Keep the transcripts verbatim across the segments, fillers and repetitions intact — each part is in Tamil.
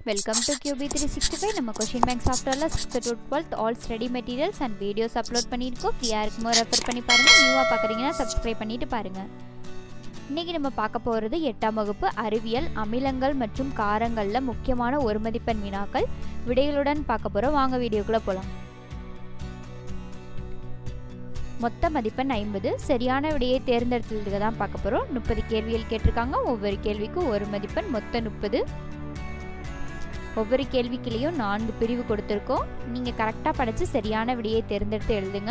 Welcome to Q B three sixty-five. நம்ம Question Bank softwareல sixth to twelfth all study materials and videos upload பண்ணிருக்கோம். ஃப்ரீயா இருக்குமோ ரெஃபர் பண்ணி பாருங்க. நியூவா பார்க்கறீங்கன்னா subscribe பண்ணிட்டு பாருங்க. இன்னைக்கு நம்ம பார்க்க போறது எட்டாம் வகுப்பு அறிவியல் அமிலங்கள் மற்றும் காரங்கள்ல முக்கியமான ஒரு மதிப்பெண் வினாக்கள் விடைகளுடன் பார்க்க போறோம். வாங்க வீடியோக்குள்ள போலாம். மொத்த மதிப்பெண் ஐம்பது. சரியான விடையை தேர்ந்தெடுத்ததுக்கு தான் பார்க்க போறோம். முப்பது கேள்விகள் கேட்டிருக்காங்க. ஒவ்வொரு கேள்விக்கும் ஒரு மதிப்பெண், மொத்தம் முப்பது. ஒவ்வொரு கேள்விக்குள்ளேயும் நான்கு பிரிவு கொடுத்திருக்கோம். நீங்க கரெக்டா படிச்சு சரியான விடையை தேர்ந்தெடுத்து எழுதுங்க.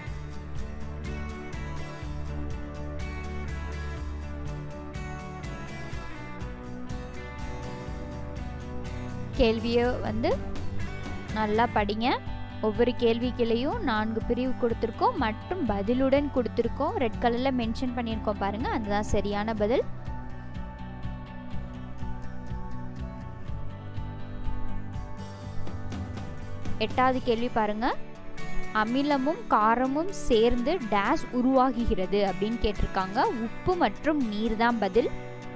கேள்வியை வந்து நல்லா படிங்க. ஒவ்வொரு கேள்விக்குள்ளேயும் நான்கு பிரிவு கொடுத்திருக்கோம் மற்றும் பதிலுடன் கொடுத்திருக்கோம். ரெட் கலர்ல மென்ஷன் பண்ணியிருக்கோம் பாருங்க, அதுதான் சரியான பதில். எட்டாவது கேள்வி பாருங்க. அமிலமும் காரமும் சேர்ந்து டேஷ் உருவாகுகிறது அப்படின்னு கேட்டிருக்காங்க. உப்பு மற்றும் நீர் தான் பதில்.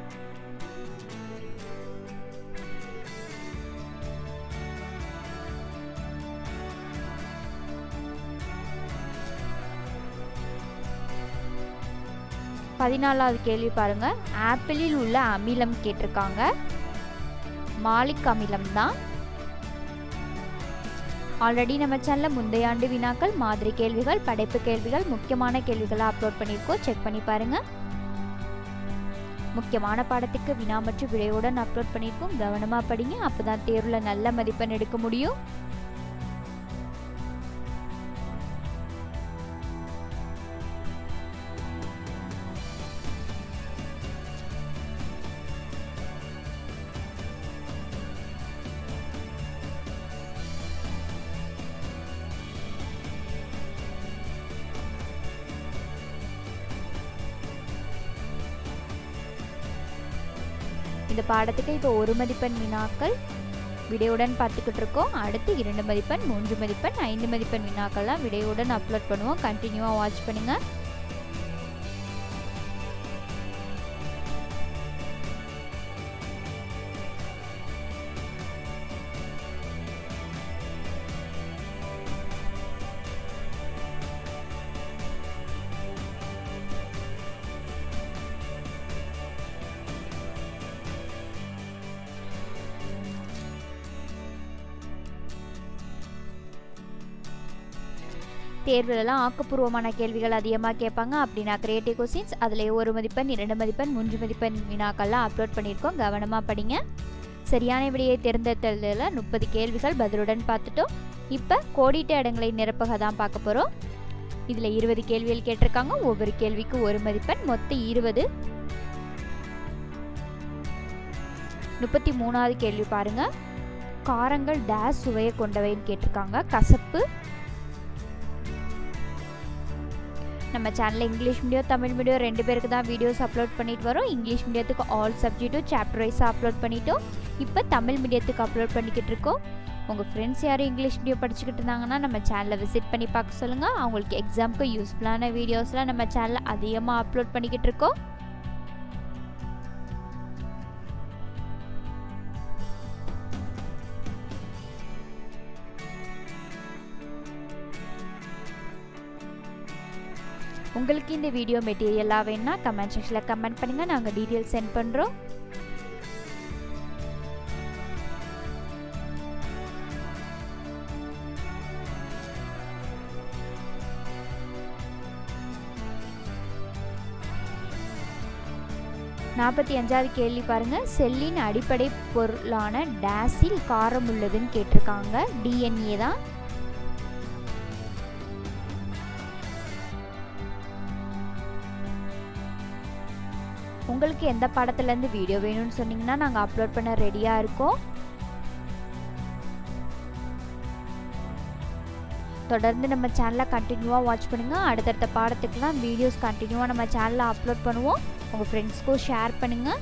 பதினாலாவது கேள்வி பாருங்க. ஆப்பிளில் உள்ள அமிலம் கேட்டிருக்காங்க. மாலிக் அமிலம் தான். ஆல்ரெடி நம்ம சேனல்ல முந்தைய ஆண்டு வினாக்கள், மாதிரி கேள்விகள், படைப்பு கேள்விகள், முக்கியமான கேள்விகளை அப்லோட் பண்ணியிருக்கோம். செக் பண்ணி பாருங்க. முக்கியமான பாடத்துக்கு வினா மற்றும் விடையுடன் அப்லோட் பண்ணியிருக்கோம். கவனமா படிங்க, அப்பதான் தேர்வுல நல்ல மதிப்பெண் எடுக்க முடியும். இந்த பாடத்துக்கு இப்போ ஒரு மதிப்பெண் வினாக்கள் விடையுடன் பார்த்துக்கிட்டு இருக்கோம். அடுத்து இரண்டு மதிப்பெண், மூன்று மதிப்பெண், ஐந்து மதிப்பெண் வினாக்கள்லாம் விடையுடன் அப்லோட் பண்ணுவோம். கண்டினியூவாக வாட்ச் பண்ணுங்க. தேர்வுலலாம் ஆக்கப்பூர்வமான கேள்விகள் அதிகமாக கேட்பாங்க. அப்படின்னா கிரியேட்டிவ் கொஸ்டின்ஸ் அதில் ஒரு மதிப்பெண், இரண்டு மதிப்பெண், மூன்று மதிப்பெண் வினாக்கள்லாம் அப்லோட் பண்ணியிருக்கோம். கவனமாக படிங்க. சரியான விடையை தேர்ந்தெடுத்ததில் முப்பது கேள்விகள் பதிலுடன் பார்த்துட்டோம். இப்போ கோடிட்ட இடங்களை நிரப்பக தான் பார்க்க போகிறோம். இதில் இருபது கேள்விகள் கேட்டிருக்காங்க. ஒவ்வொரு கேள்விக்கும் ஒரு மதிப்பெண், மொத்தம் இருபது. முப்பத்தி மூணாவது கேள்வி பாருங்க. காரங்கள் டேஷ் சுவையை கொண்டவைன்னு கேட்டிருக்காங்க. கசப்பு. நம்ம சேனலில் இங்கிலீஷ் மீடியம், தமிழ் மீடியம் ரெண்டு பேருக்கு தான் வீடியோஸ் அப்லோட் பண்ணிட்டு வரோம். இங்கிலீஷ் மீடியத்துக்கு ஆல் சப்ஜெக்ட்டும் சாப்டர் வைஸாக அப்லோட் பண்ணிட்டோம். இப்போ தமிழ் மீடியத்துக்கு அப்லோட் பண்ணிக்கிட்டு இருக்கோம். உங்கள் ஃப்ரெண்ட்ஸ் யாரும் இங்கிலீஷ் மீடியம் படிச்சுக்கிட்டு இருந்தாங்கன்னா நம்ம சேனலை விசிட் பண்ணி பார்க்க சொல்லுங்கள். அவங்களுக்கு எக்ஸாமுக்கு யூஸ்ஃபுல்லான வீடியோஸ்லாம் நம்ம சேனலில் அதிகமாக அப்லோட் பண்ணிக்கிட்டு இருக்கோம். உங்களுக்கு இந்த வீடியோ மெட்டீரியலாக வேணும்னா கமெண்ட் செக்ஷனில் கமெண்ட் பண்ணுங்கள். நாங்கள் டீட்டெயில்ஸ் சென்ட் பண்ணுறோம். நாற்பத்தி அஞ்சாவது கேள்வி பாருங்க. செல்லின் அடிப்படை பொருளான டேஸில் காரம் உள்ளதுன்னு கேட்டிருக்காங்க. டிஎன்ஏ தான். உங்களுக்கு எந்த பாடத்துலேருந்து வீடியோ வேணும்னு சொன்னீங்கன்னா நாங்கள் அப்லோட் பண்ண ரெடியாக இருக்கோம். தொடர்ந்து நம்ம சேனலை கண்டினியூவாக வாட்ச் பண்ணுங்கள். அடுத்தடுத்த பாடத்துக்குலாம் வீடியோஸ் கண்டினியூவாக நம்ம சேனலில் அப்லோட் பண்ணுவோம். உங்கள் ஃப்ரெண்ட்ஸ்க்கும் ஷேர் பண்ணுங்கள்.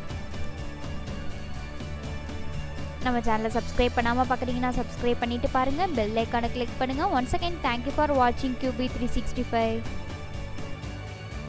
நம்ம சேனலை சப்ஸ்கிரைப் பண்ணாமல் பார்க்குறீங்கன்னா சப்ஸ்கிரைப் பண்ணிவிட்டு பாருங்கள். பெல் ஐக்கானை கிளிக் பண்ணுங்கள். ஒன்ஸ் அகைன் தேங்க்யூ ஃபார் வாட்சிங் Q B three sixty-five.